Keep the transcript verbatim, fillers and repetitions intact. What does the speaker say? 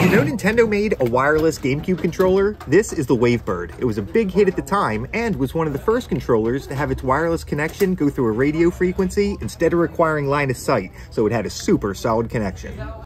You know Nintendo made a wireless GameCube controller? This is the Wavebird. It was a big hit at the time and was one of the first controllers to have its wireless connection go through a radio frequency instead of requiring line of sight, so it had a super solid connection.